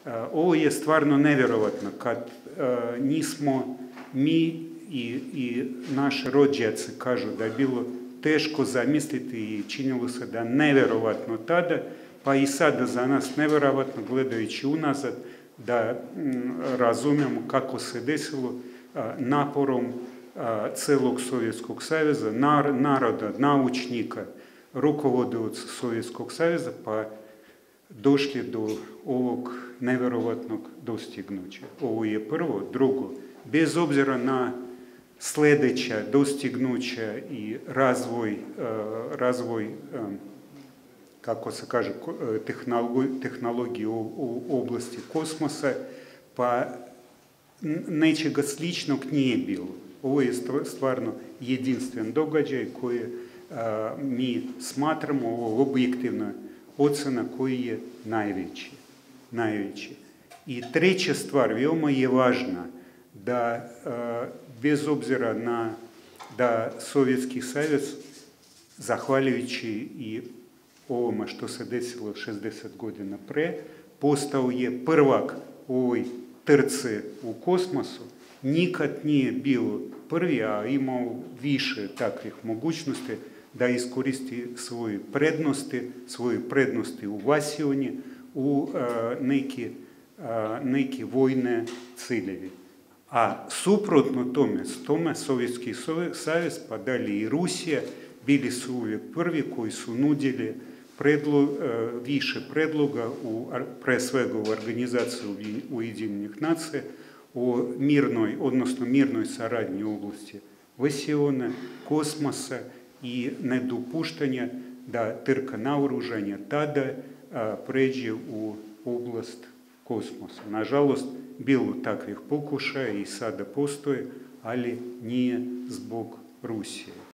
ovo je stvarno nevjerovatno kad nismo mi i naši rođaci kažu da je bilo teško zamisliti i činilo se da nevjerovatno tada, pa i sada za nas nevjerovatno gledajući unazad da razumijemo kako se desilo naporom celog Sovjetskog saveza, naroda, naučnika, rukovodioca Sovjetskog saveza, pa došli do ovog nevjerovatnog dostignuća. Ovo je prvo. Drugo, bez obzira na sljedeća dostignuća i razvoj kako se kaže, tehnologije u oblasti kosmosa, pa nečega sličnog nije bilo. Ovo je stvarno jedinstven događaj koji mi smatramo, ovo objektivna ocena koji je najveći. I treća stvar, veoma je važna, da bez obzira na da Sovjetski savez, zahvaljujući i ovome što se desilo 60 godina pre, postao je prvak u ovoj trci u kosmosu, nikad nije bio prvi, a imao više takvih mogućnosti da iskoristi svoje prednosti u vasijanje u neki vojne ciljevi. A suprotno tome Sovjetski savez, pa dalje i Rusija, bili su uvijek prvi koji su nudili više predloga, pre svega u organizaciji Ujedinjenih nacija, o mirnoj saradnji u oblasti vasijona, kosmosa i nedopuštanja da trka naoružanja tada pređe u oblast kosmosa. Nažalost, bilo takvih pokušaja i sada postoje, ali nije zbog Rusije.